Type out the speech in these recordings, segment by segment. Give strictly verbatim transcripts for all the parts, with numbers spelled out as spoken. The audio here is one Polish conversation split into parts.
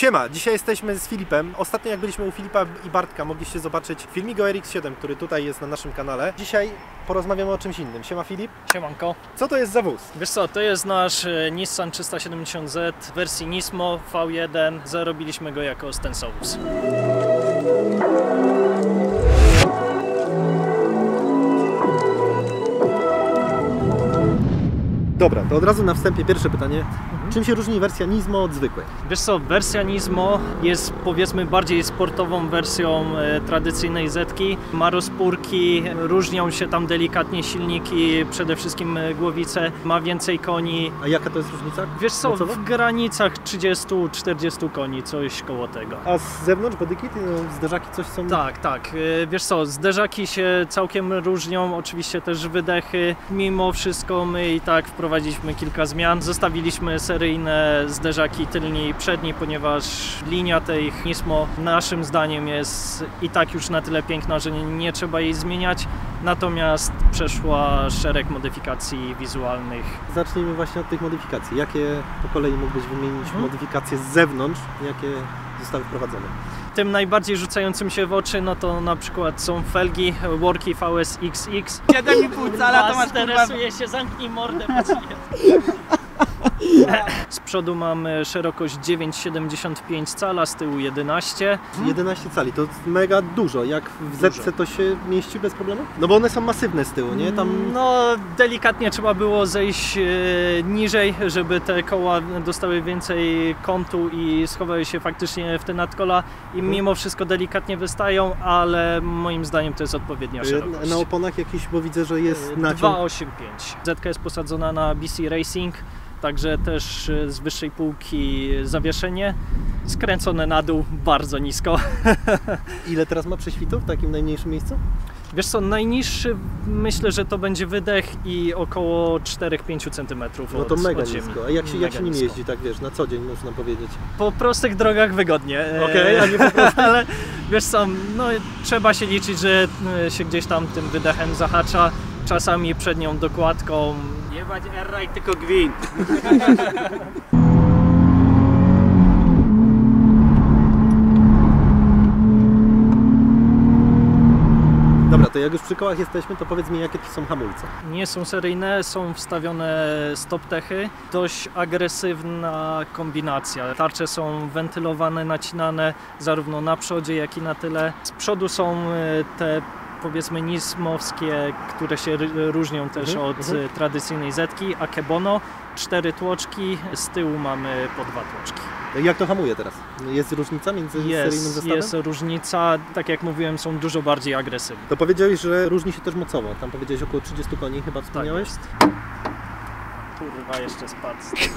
Siema, dzisiaj jesteśmy z Filipem. Ostatnio jak byliśmy u Filipa i Bartka, mogliście zobaczyć filmik o R X siedem, który tutaj jest na naszym kanale. Dzisiaj porozmawiamy o czymś innym. Siema Filip. Siemanko. Co to jest za wóz? Wiesz co, to jest nasz Nissan trzysta siedemdziesiąt Z w wersji Nismo V jeden. Zarobiliśmy go jako stensowóz. Dobra, to od razu na wstępie pierwsze pytanie. Mhm. Czym się różni wersja Nismo od zwykłej? Wiesz co, wersja Nismo jest powiedzmy bardziej sportową wersją e, tradycyjnej Zetki. Ma rozpórki, różnią się tam delikatnie silniki, przede wszystkim głowice, ma więcej koni. A jaka to jest różnica? Wiesz co, mocowa? w granicach trzydziestu do czterdziestu koni, coś koło tego. A z zewnątrz bodykit, no, zderzaki coś są? Tak, tak. E, wiesz co, zderzaki się całkiem różnią, oczywiście też wydechy. Mimo wszystko my i tak wprowadziliśmy kilka zmian. Zostawiliśmy seryjne zderzaki tylni i przedni, ponieważ linia tej Nismo naszym zdaniem jest i tak już na tyle piękna, że nie, nie trzeba jej zmieniać. Natomiast przeszła szereg modyfikacji wizualnych. Zacznijmy właśnie od tych modyfikacji. Jakie po kolei mógłbyś wymienić hmm. modyfikacje z zewnątrz, jakie zostały wprowadzone? Tym najbardziej rzucającym się w oczy, no to na przykład są felgi Worki V S X X. siedem i pół cala to masz interesuje się, zamknij mordę. Z przodu mamy szerokość dziewięć przecinek siedemdziesiąt pięć cala, z tyłu jedenaście. jedenaście cali, to mega dużo. Jak w Zetce to się mieści bez problemu? No bo one są masywne z tyłu, nie? Tam... No delikatnie trzeba było zejść e, niżej, żeby te koła dostały więcej kątu i schowały się faktycznie w te nadkola i mimo wszystko delikatnie wystają, ale moim zdaniem to jest odpowiednia szerokość. Na oponach jakiś, bo widzę, że jest naciąg. dwa przecinek osiemdziesiąt pięć. Zetka jest posadzona na B C Racing. Także też z wyższej półki zawieszenie, skręcone na dół bardzo nisko. Ile teraz ma prześwitów w takim najmniejszym miejscu? Wiesz co, najniższy myślę, że to będzie wydech i około cztery do pięciu centymetrów. No to od, mega od ziemi. nisko. A jak się, jak się nim nisko. jeździ, tak wiesz, na co dzień można powiedzieć? Po prostych drogach wygodnie. Okej, okay, a nie po prostu. Ale wiesz co, no trzeba się liczyć, że się gdzieś tam tym wydechem zahacza. Czasami przednią dokładką. Jebać airride, tylko gwint. Dobra, to jak już przy kołach jesteśmy, to powiedz mi, jakie to są hamulce. Nie są seryjne, są wstawione stop-techy. Dość agresywna kombinacja. Tarcze są wentylowane, nacinane zarówno na przodzie, jak i na tyle. Z przodu są te powiedzmy nismowskie, które się różnią też mhm, od mhm. tradycyjnej Zetki, Akebono, cztery tłoczki, z tyłu mamy po dwa tłoczki. Jak to hamuje teraz? Jest różnica między jest, seryjnym zestawem? Jest różnica, tak jak mówiłem, są dużo bardziej agresywne. To powiedziałeś, że różni się też mocowo, tam powiedziałeś około trzydziestu koni, chyba wspomniałeś? Tak jest. Kurwa, jeszcze spadł.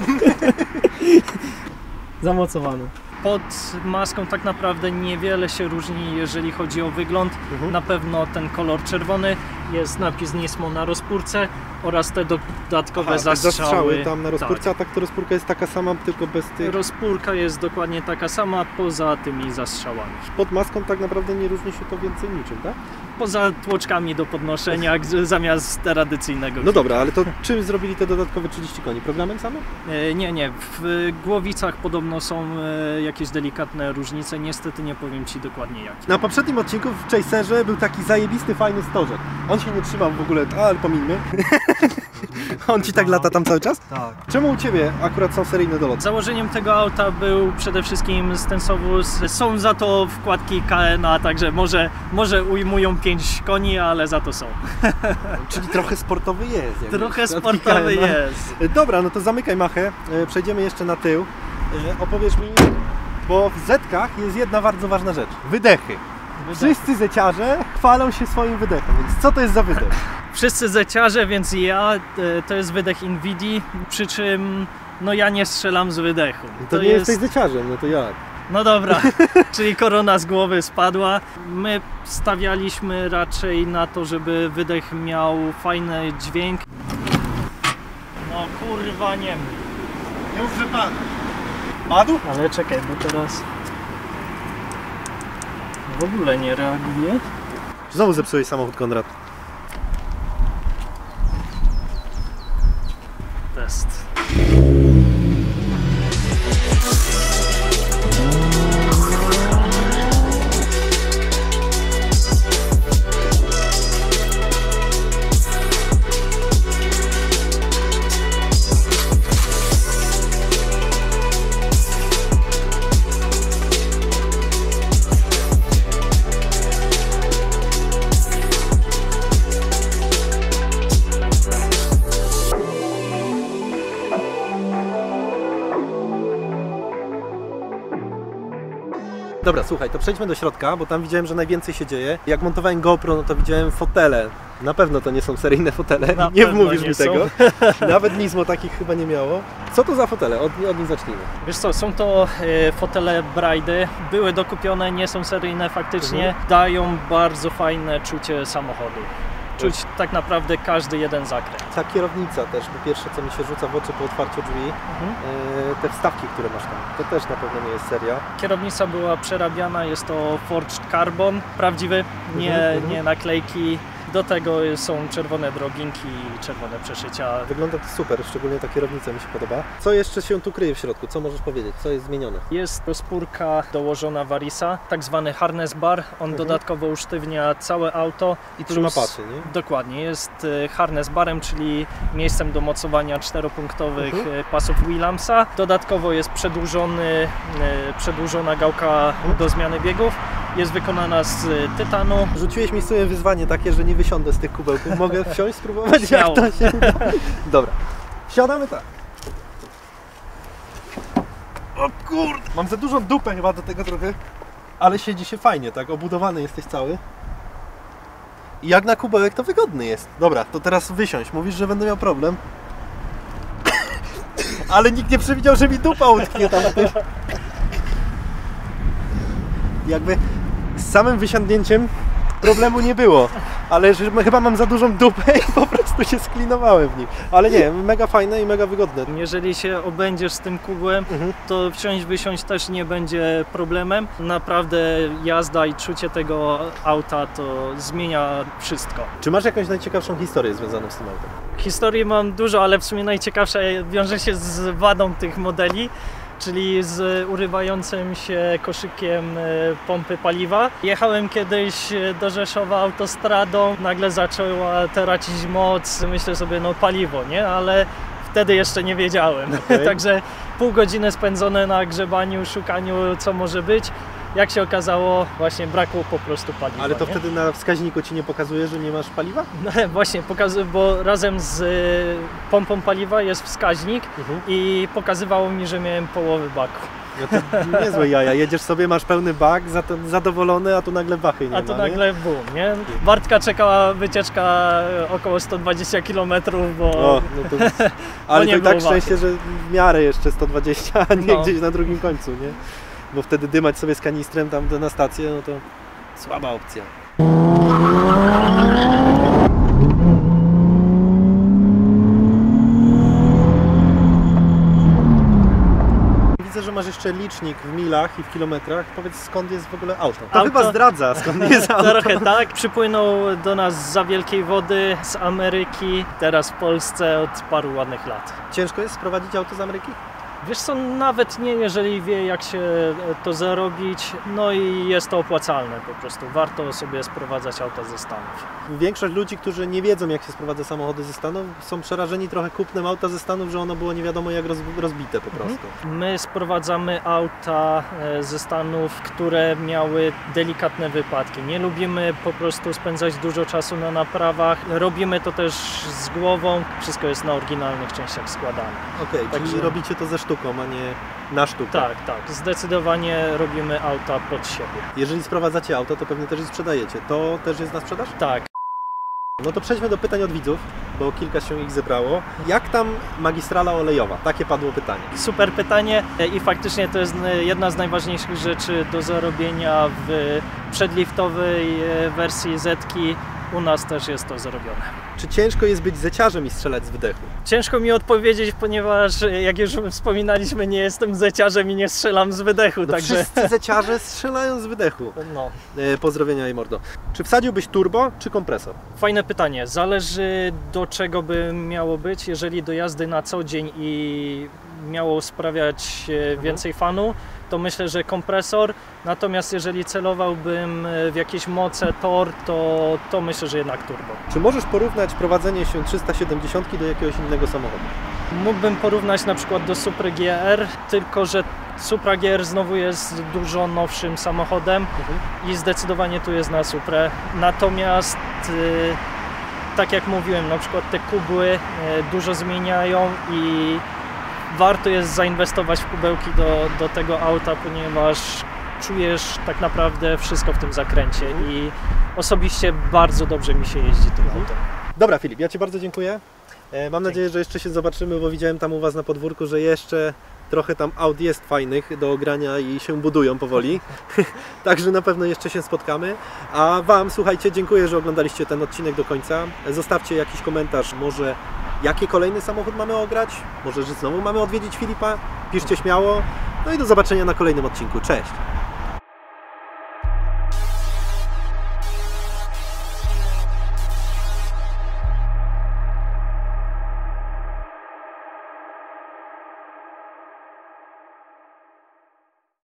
Zamocowany. Pod maską tak naprawdę niewiele się różni, jeżeli chodzi o wygląd. Mhm. Na pewno ten kolor czerwony, jest napis Nismo na rozpórce oraz te dodatkowe Aha, zastrzały. zastrzały tam na rozpórce, tak. A tak to rozpórka jest taka sama, tylko bez tych... Rozpórka jest dokładnie taka sama, poza tymi zastrzałami. Pod maską tak naprawdę nie różni się to więcej niczym, tak? Poza tłoczkami do podnoszenia zamiast tradycyjnego. No dobra, ale to czym zrobili te dodatkowe trzydzieści koni? Programem samym? E, nie, nie. W głowicach podobno są e, jakieś delikatne różnice. Niestety nie powiem Ci dokładnie jakie. Na poprzednim odcinku w Chaserze był taki zajebisty, fajny stożek. On się nie trzymał w ogóle, a, ale pomińmy. On Ci tak lata tam cały czas? Tak. Czemu u Ciebie akurat są seryjne doloty? Założeniem tego auta był przede wszystkim stensowóz. Są za to wkładki K N A, także może, może ujmują pięć koni, ale za to są. Czyli trochę sportowy jest. Trochę sportowy jest. Dobra, no to zamykaj machę. Przejdziemy jeszcze na tył. Opowiesz mi, bo w Zetkach jest jedna bardzo ważna rzecz. Wydechy. Wszyscy zeciarze chwalą się swoim wydechem, więc co to jest za wydech? Wszyscy zeciarze, więc ja, to jest wydech Invidii, przy czym no ja nie strzelam z wydechu. To, to nie jest... jesteś zeciarzem, no to jak? No dobra, czyli korona z głowy spadła. My stawialiśmy raczej na to, żeby wydech miał fajny dźwięk. No kurwa nie. Nie mów, że padł. Padł? Ale czekaj, bo teraz w ogóle nie reaguje. Znowu zepsułeś samochód, Konrad. Test. Dobra, słuchaj, to przejdźmy do środka, bo tam widziałem, że najwięcej się dzieje. Jak montowałem GoPro, no to widziałem fotele. Na pewno to nie są seryjne fotele, Na nie pewno wmówisz nie mi są. tego. Nawet Nismo takich chyba nie miało. Co to za fotele? Od, od nich zacznijmy. Wiesz co, są to e, fotele Braidy, były dokupione, nie są seryjne faktycznie, Mhm. dają bardzo fajne czucie samochodu. Czuć tak naprawdę każdy jeden zakręt. Ta kierownica też, bo pierwsze co mi się rzuca w oczy po otwarciu drzwi, Mhm. e, te wstawki, które masz tam, to też na pewno nie jest seria. Kierownica była przerabiana, jest to Forged Carbon, prawdziwy, nie, Mhm, mhm. nie naklejki. Do tego są czerwone drobinki i czerwone przeszycia. Wygląda to super, szczególnie ta kierownica mi się podoba. Co jeszcze się tu kryje w środku? Co możesz powiedzieć? Co jest zmienione? Jest rozpórka dołożona Varisa, tak zwany harness bar. On Mhm. dodatkowo usztywnia całe auto. I trzyma Plus- pasy, nie? Dokładnie, jest e, harness barem, czyli miejscem do mocowania czteropunktowych Mhm. e, pasów Williamsa. Dodatkowo jest przedłużony, e, przedłużona gałka do zmiany biegów. Jest wykonana z e, tytanu. Rzuciłeś mi sobie wyzwanie takie, że nie wysiądę z tych kubełków. Mogę wsiąść, spróbować jak Śmiało. to się uda? Dobra, wsiadamy tak. O kurde! Mam za dużą dupę chyba do tego trochę, ale siedzi się fajnie, tak? Obudowany jesteś cały. I jak na kubełek to wygodny jest. Dobra, to teraz wysiąść. Mówisz, że będę miał problem. Ale nikt nie przewidział, że mi dupa utknie tam. Jakby z samym wysiądnięciem problemu nie było, ale że chyba mam za dużą dupę i po prostu się sklinowałem w nich. Ale nie, mega fajne i mega wygodne. Jeżeli się obędziesz z tym kubłem, Mhm. to wsiąść, wysiąść też nie będzie problemem. Naprawdę jazda i czucie tego auta to zmienia wszystko. Czy masz jakąś najciekawszą historię związaną z tym autem? Historii mam dużo, ale w sumie najciekawsza wiąże się z wadą tych modeli, czyli z urywającym się koszykiem e, pompy paliwa. Jechałem kiedyś do Rzeszowa autostradą, nagle zaczęła tracić moc, myślę sobie, no paliwo, nie? Ale wtedy jeszcze nie wiedziałem. Okej. Także pół godziny spędzone na grzebaniu, szukaniu co może być. Jak się okazało, właśnie brakło po prostu paliwa. Ale to nie? wtedy na wskaźniku Ci nie pokazuje, że nie masz paliwa? No, właśnie, pokazuję, bo razem z y, pompą paliwa jest wskaźnik Mhm. i pokazywało mi, że miałem połowę baku. No to niezłe jaja. Jedziesz sobie, masz pełny bak, za to zadowolony, a tu nagle bachy nie A tu ma, nagle boom, nie? Bartka czekała wycieczka około sto dwadzieścia kilometrów, bo... O, no to, ale nie to i tak było szczęście, wachy. że w miarę jeszcze sto dwadzieścia, a nie No. gdzieś na drugim końcu, nie? Bo wtedy dymać sobie z kanistrem tam na stację, no to słaba opcja. Widzę, że masz jeszcze licznik w milach i w kilometrach. Powiedz, skąd jest w ogóle auto? To Auto- chyba zdradza, skąd jest auto. Trochę tak. Przypłynął do nas za wielkiej wody z Ameryki, teraz w Polsce od paru ładnych lat. Ciężko jest sprowadzić auto z Ameryki? Wiesz co, nawet nie, jeżeli wie jak się to zarobić, no i jest to opłacalne po prostu. Warto sobie sprowadzać auta ze Stanów. Większość ludzi, którzy nie wiedzą, jak się sprowadza samochody ze Stanów, są przerażeni trochę kupnem auta ze Stanów, że ono było nie wiadomo jak roz, rozbite po prostu. My sprowadzamy auta e, ze Stanów, które miały delikatne wypadki. Nie lubimy po prostu spędzać dużo czasu na naprawach. Robimy to też z głową. Wszystko jest na oryginalnych częściach składane. Okej, czyli Także- robicie to ze sztuką, a nie na sztukę. Tak, tak. Zdecydowanie robimy auta pod siebie. Jeżeli sprowadzacie auto, to pewnie też je sprzedajecie. To też jest na sprzedaż? Tak. No to przejdźmy do pytań od widzów, bo kilka się ich zebrało. Jak tam magistrala olejowa? Takie padło pytanie. Super pytanie i faktycznie to jest jedna z najważniejszych rzeczy do zarobienia w przedliftowej wersji Zetki. U nas też jest to zarobione. Czy ciężko jest być zeciarzem i strzelać z wydechu? Ciężko mi odpowiedzieć, ponieważ jak już wspominaliśmy, nie jestem zeciarzem i nie strzelam z wydechu, No także... wszyscy zeciarze strzelają z wydechu. No. E, pozdrowienia i mordo. Czy wsadziłbyś turbo czy kompresor? Fajne pytanie. Zależy do czego by miało być. Jeżeli do jazdy na co dzień i miało sprawiać e, więcej fanu, to myślę, że kompresor. Natomiast jeżeli celowałbym w jakieś moce tor, to, to myślę, że jednak turbo. Czy możesz porównać prowadzenie się trzysta siedemdziesiąt do jakiegoś innego samochodu? Mógłbym porównać na przykład do Supry G R, tylko że Supra G R znowu jest dużo nowszym samochodem i zdecydowanie tu jest na Suprę. Natomiast y, tak jak mówiłem, na przykład te kubły y, dużo zmieniają i warto jest zainwestować w kubełki do, do tego auta, ponieważ czujesz tak naprawdę wszystko w tym zakręcie i osobiście bardzo dobrze mi się jeździ tym autem. Dobra Filip, ja Ci bardzo dziękuję. E, Mam nadzieję, że jeszcze się zobaczymy, bo widziałem tam u Was na podwórku, że jeszcze trochę tam aut jest fajnych do ogrania i się budują powoli. Także na pewno jeszcze się spotkamy. A Wam, słuchajcie, dziękuję, że oglądaliście ten odcinek do końca. Zostawcie jakiś komentarz, może jaki kolejny samochód mamy ograć, może że znowu mamy odwiedzić Filipa. Piszcie śmiało. No i do zobaczenia na kolejnym odcinku. Cześć!